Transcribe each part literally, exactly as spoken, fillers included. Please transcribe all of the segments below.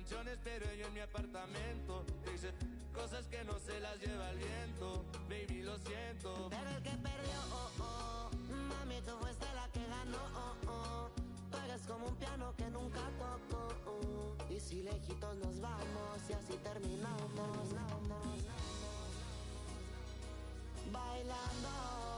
mansiones, pero yo en mi apartamento. Te hice cosas que no se las lleva el viento. Baby, lo siento. Pero el que perdió, oh, oh. Mami, tú fuiste la que ganó, oh, oh. Tú eres como un piano que nunca tocó, oh. Y si lejitos nos vamos y así terminamos, bailando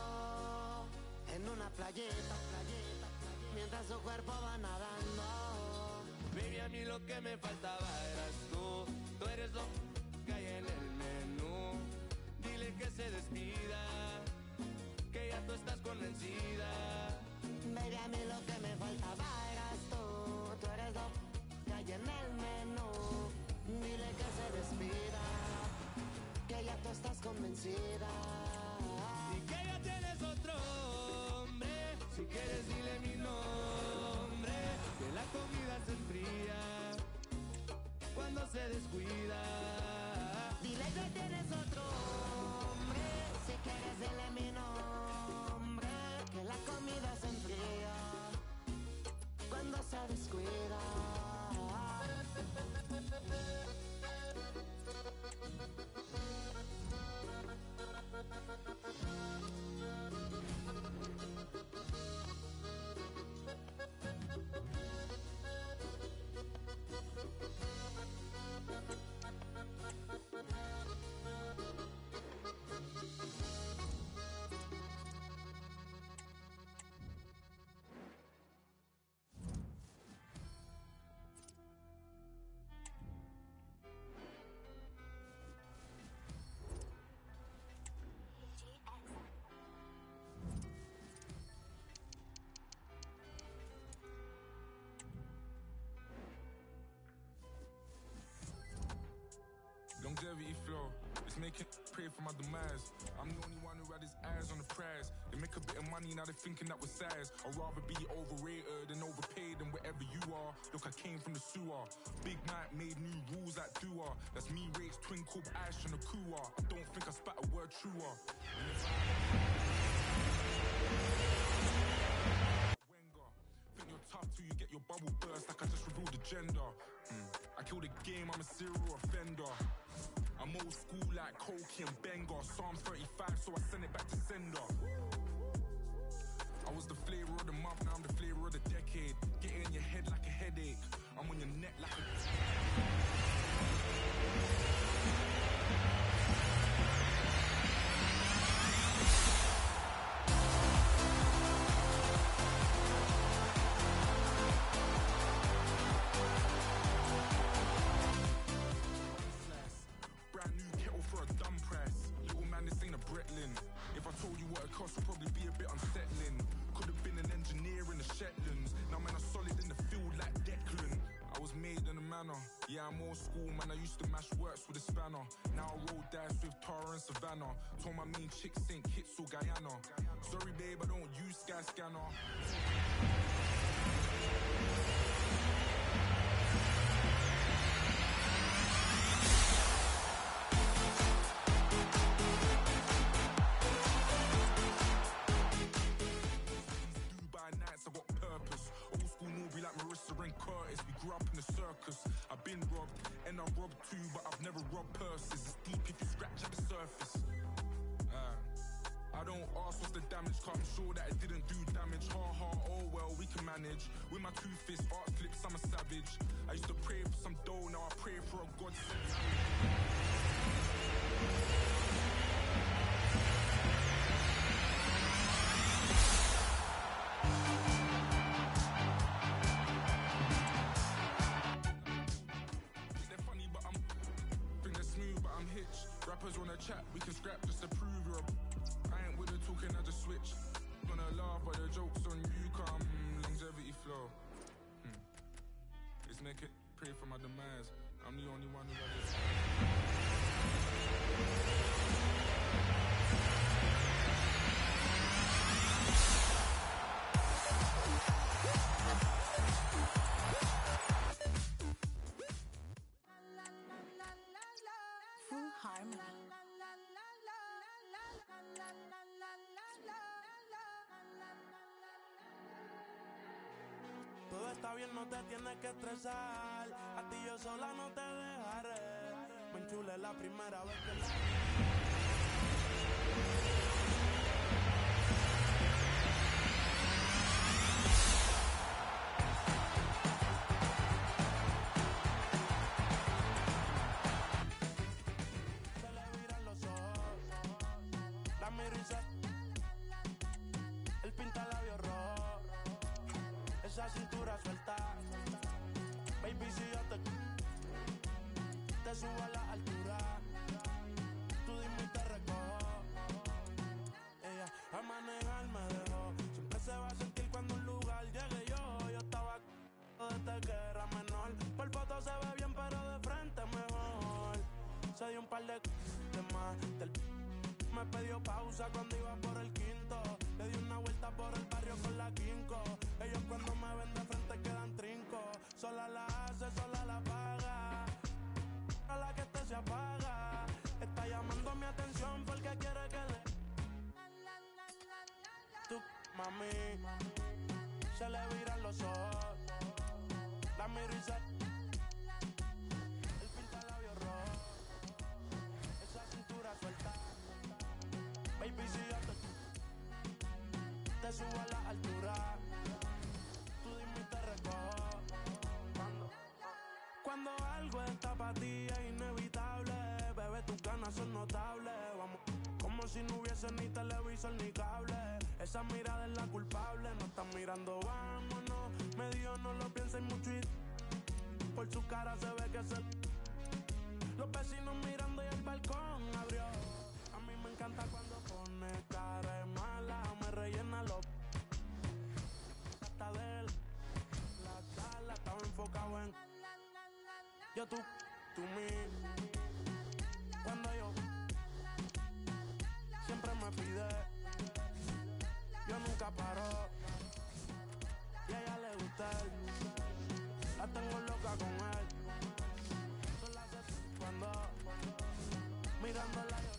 en una playeta, playeta, mientras su cuerpo va nadando. Baby, a mí lo que me faltaba eras tú. Tú eres lo que hay en el menú. Dile que se despida, que ya tú estás convencida. Baby, a mí lo que me faltaba eras tú. Tú eres lo que hay en el menú. Dile que se despida, que ya tú estás convencida. Y que ya tienes otro hombre. Si quieres dile mi nombre. Que la comida se enfría cuando se descuida. Dile que tienes otro hombre. Si quieres dile mi nombre. Que la comida se enfría cuando se descuida. Longevity flow, it's making pray for my demise. I'm the only one who had his eyes on the prize. They make a bit of money, now they're thinking that we're size. I'd rather be overrated than overpaid than wherever you are. Look, I came from the sewer. Big Mike made new rules like Dua. That's me, Rage, Twinkle, Ash, and a Kua. I don't think I spat a word truer. Wenger, think you're tough till you get your bubble burst like I just revealed the gender. Mm. I kill the game, I'm a serial offender. I'm old school like Cokie and Benga. Psalms thirty-five, so I send it back to sender. I was the flavor of the month, now I'm the flavor of the decade. Get in your head like a headache. I'm on your neck like a... Brand new kettle for a dumb price. Little man, this ain't a Bretlin. If I told you what it cost, it'd probably be a bit unsettling. Could have been an engineer in the Shetlands. Now man, I'm solid in the field like Declan. I was made in a manner. Yeah, I'm old school, man. I used to mash works with a spanner. Now I roll dice with Tara and Savannah. Told my main chick Saint Kitts or Guyana. Sorry, babe, I don't use Sky Scanner. Nights I got purpose. Old school Norby like Marissa and Curtis. We grew up in the circus. I've been robbed and I robbed too, but I've never robbed purses. It's deep if you scratch at the surface. Uh, I don't ask what's the damage, cause I'm sure that it didn't do damage. Ha ha, oh well, we can manage. With my two fists, art flips, I'm a savage. I used to pray for some dough, now I pray for a God sent. Rappers wanna chat, we can scrap just to prove you're a... I ain't with the talking, I just switch. Gonna laugh, but the joke's on you, come longevity flow. Hmm. Let's make it pray for my demise. I'm the only one who got this. Todo está bien, no te tienes que estresar. A ti yo sola no te dejaré. Me enchulé la primera vez que la se le viran los ojos, la miro y se el pinta labios rojo, esa cintura suelta. Baby, si yo te, te subo a la altura, tú dime y te recojo. Ella a manejar me dejó, siempre se va a sentir cuando un lugar llegue yo. Yo estaba desde que era menor, por foto se ve bien pero de frente mejor. Se dio un par de más, del me pidió pausa cuando iba por el quinto. Le di una vuelta por el barrio con la quinco. Ellos cuando me ven de frente quedan trinco. Sola la hace, sola la paga. A la que este se apaga. Está llamando mi atención porque quiere que le... Tú, mami, se le viran los ojos. La miro y se... El pinta labios rojo. Esa cintura suelta. Baby, si yo te, te subo a la altura, tú dime y te recojo. Cuando, cuando algo está para ti es inevitable, bebé, tus ganas son notables. Vamos, como si no hubiese ni televisor ni cable. Esa mirada es la culpable, no están mirando, vámonos. Medio no lo pienses mucho y por su cara se ve que se... Los vecinos mirando y el balcón abrió. A mí me encanta cuando pone cara de mala, me rellena los... Hasta de él, la sala estaba enfocado en... Yo, tú, tú, mí. Cuando yo siempre me pide, yo nunca paro. Y a ella le gusta él, la tengo loca con él. Solo hace cuando, mirándola yo...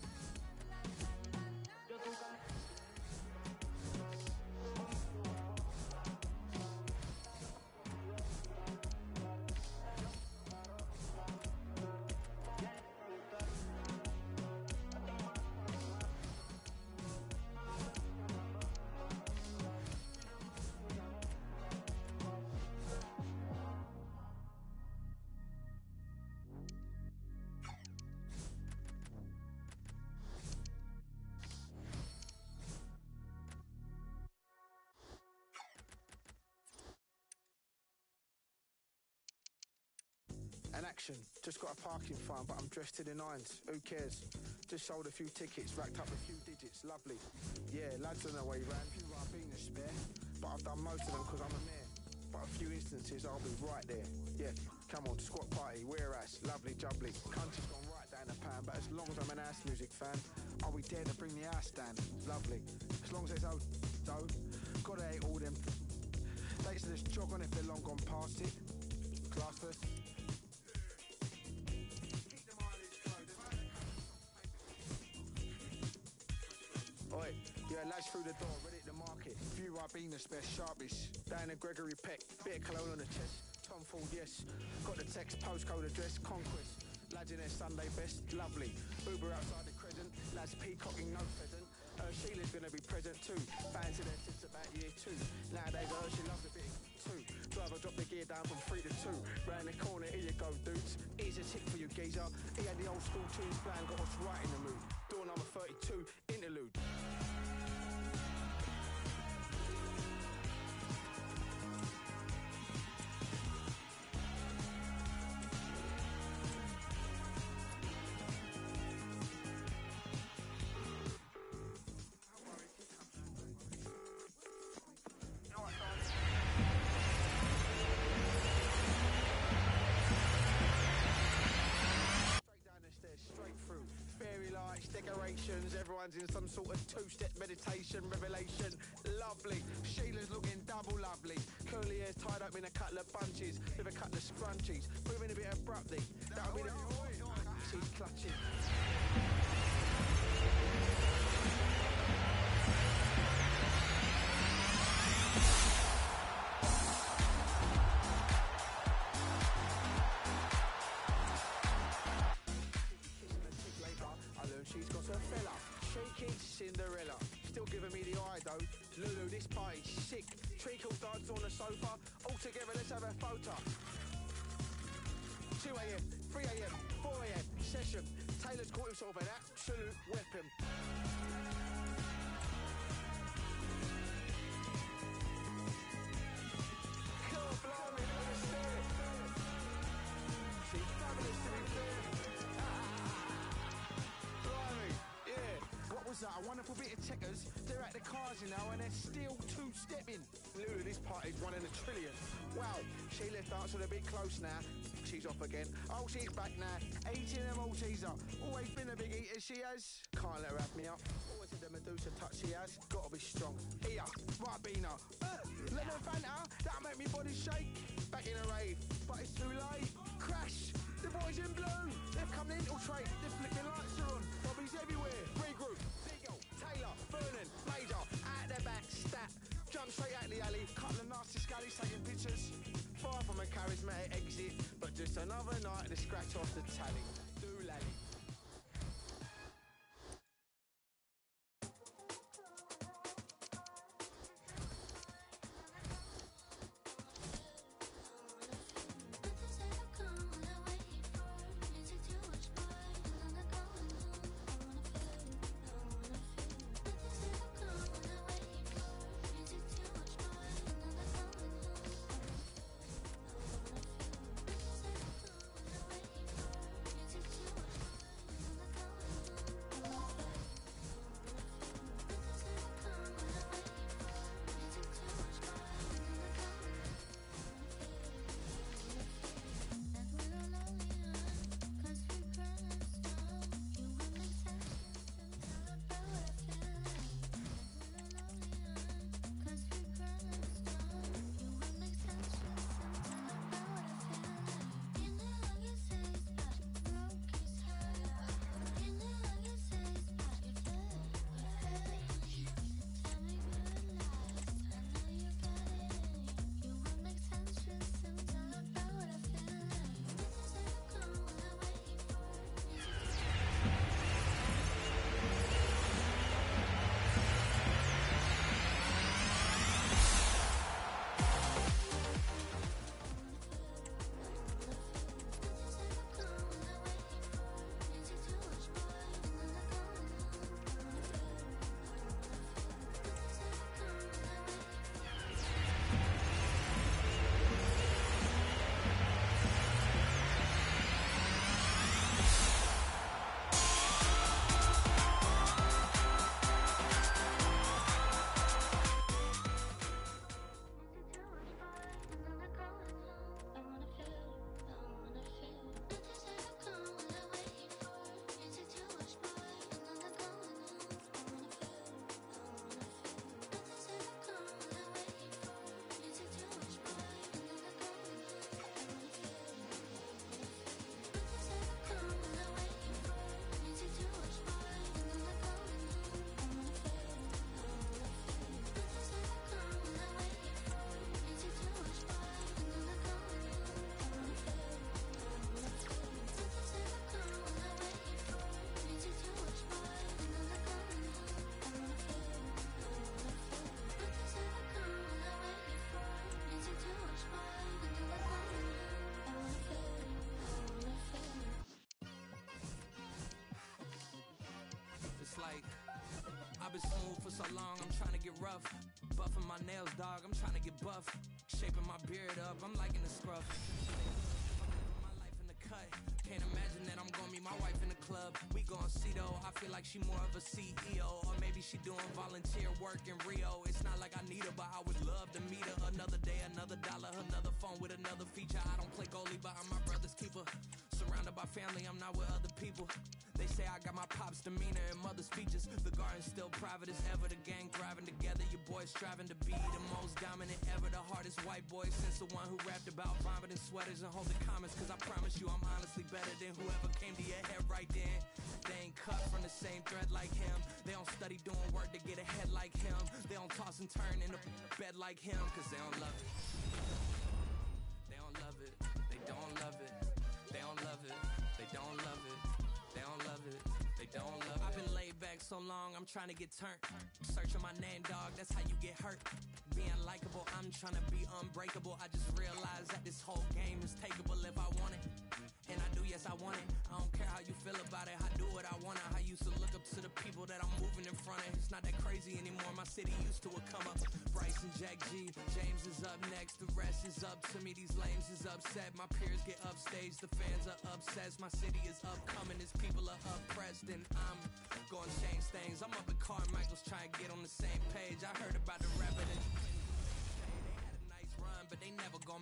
An action, just got a parking fine, but I'm dressed to the nines, who cares? Just sold a few tickets, racked up a few digits, lovely. Yeah, lads on their way round, few I've been to spare, but I've done most of them because I'm a mayor. But a few instances I'll be right there. Yeah, come on, squat party, wear ass, lovely jubbly. Country's gone right down the pan, but as long as I'm an ass music fan, I'll be there to bring the ass down, lovely. As long as there's old dough, gotta hate all them. They used to just jog on if they're long gone past it. Class first. Oi, yeah, lads through the door, ready to market. Few Ribena best, sharpish. Down at Gregory Peck, bit of cologne on the chest. Tom Ford, yes. Got the text, postcode address, Conquest. Lads in their Sunday best, lovely. Uber outside the Crescent, lads peacocking, no pheasant. Uh, Sheila's gonna be present too. Fancy their tits about year two. Nowadays, uh, she loves a bit too. Driver dropped the gear down from three to two. Round the corner, here you go, dudes. Here's a tip for you, geezer. He had the old school tunes playing, got us right in the mood. Door number thirty-two, interlude. Decorations, everyone's in some sort of two-step meditation, revelation, lovely. Sheila's looking double lovely. Curly hair's tied up in a couple of bunches with a couple of scrunchies, moving a bit abruptly. That'll be the... She's clutching. sofa. All together, let's have a photo. two a m, three a m, four a m, session. Taylor's caught himself an absolute weapon. God, blimey, look at this. She's fabulous to be fair. Blimey, yeah. What was that? A wonderful bit of checkers. They're at the cars now and they're still two-stepping. Lulu, this party's one in a trillion. Wow, she left us with a bit close now. She's off again. Oh, she's back now. Eating a Malteser. Always been a big eater, she has. Can't let her have me up. Always had the Medusa touch she has. Gotta be strong. Here, right, Bino. Uh, lemon Fanta, that'll make me body shake. Back in a rave, but it's too late. Crash, the boys in blue. They've come to infiltrate. The flipping lights are on. Bobby's everywhere. Regroup, Deagle, Taylor, Vernon, Major. Out the back, stat. Jump straight out the alley. Couple of nasty scallies taking pictures. Far from a charismatic exit, but just another night to scratch off the tally. Do lally. like I've been smooth for so long, I'm trying to get rough. Buffing my nails, dog, I'm trying to get buff. Shaping my beard up, I'm liking the scruff. My life in the cut. Can't imagine that I'm gonna meet my wife in the club. We gon' see though, I feel like she more of a C E O. Or maybe she doing volunteer work in Rio. It's not like I need her, but I would love to meet her. Another day, another dollar, another phone with another feature. I don't play goalie, but I'm my brother's keeper. Surrounded by family, I'm not with other people. They say I got my pop's demeanor and mother's features. The garden's still private as ever. The gang thriving together. Your boys striving to be the most dominant ever. The hardest white boy since the one who rapped about vomiting sweaters and holding comments. Cause I promise you I'm honestly better than whoever came to your head right then. They ain't cut from the same thread like him. They don't study doing work to get ahead like him. They don't toss and turn in the bed like him. Cause they don't love it. They don't love it. They don't love it. They don't love it. They don't love it. They don't love it. They don't love it. I've been laid back so long, I'm trying to get turned. Searching my name, dog, that's how you get hurt. Being likable, I'm trying to be unbreakable. I just realized that this whole game is takeable if I want it. And I do, yes, I want it. I don't care how you feel about it. I do what I want it. I used to look up to the people that I'm moving in front of. It's not that crazy anymore. My city used to a come up. Bryce and Jack G. James is up next. The rest is up to me. These lames is upset. My peers get upstaged. The fans are obsessed. My city is upcoming. These people are oppressed. And I'm gonna change things. I'm up at Carmichael's trying to get on the same page. I heard about the rapper that you they had a nice run, but they never gonna